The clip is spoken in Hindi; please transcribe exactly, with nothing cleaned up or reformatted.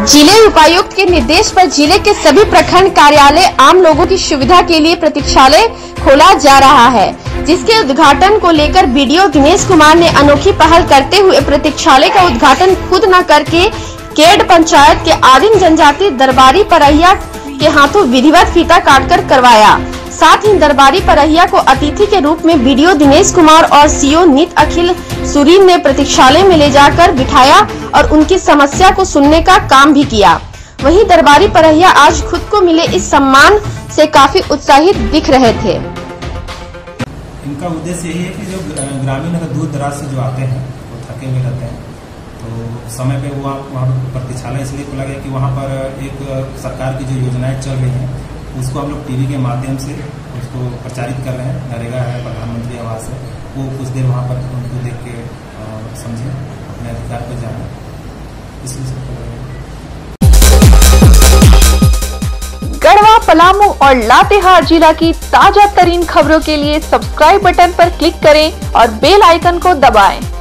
जिले उपायुक्त के निर्देश पर जिले के सभी प्रखंड कार्यालय आम लोगों की सुविधा के लिए प्रतीक्षालय खोला जा रहा है, जिसके उद्घाटन को लेकर बीडीओ दिनेश कुमार ने अनोखी पहल करते हुए प्रतीक्षालय का उद्घाटन खुद न करके केड पंचायत के आदिम जनजाति दरबारी परहिया के हाथों विधिवत फीता काटकर करवाया। साथ ही दरबारी परहिया को अतिथि के रूप में बीडीओ दिनेश कुमार और सीओ नीत अखिल सुरीन ने प्रतीक्षालय में ले जाकर बिठाया और उनकी समस्या को सुनने का काम भी किया। वहीं दरबारी परहिया आज खुद को मिले इस सम्मान से काफी उत्साहित दिख रहे थे। इनका उद्देश्य यही है कि जो ग्रामीण दूर दराज से जो आते हैं वो थके हुए रहते हैं, तो समय पे वो वहाँ प्रतीक्षालय इसलिए खोला गया कि वहाँ पर एक सरकार की जो योजनाएं चल रही हैं उसको हम लोग टीवी के माध्यम से उसको प्रचारित कर रहे हैं। नरेगा है, प्रधानमंत्री आवास है, वो कुछ देर वहाँ पर उनको देख के समझें, अपने अधिकार पर जाएं, इसलिए गढ़वा, पलामू और लातेहार जिला की ताजा तरीन खबरों के लिए सब्सक्राइब बटन पर क्लिक करें और बेल आइकन को दबाएं।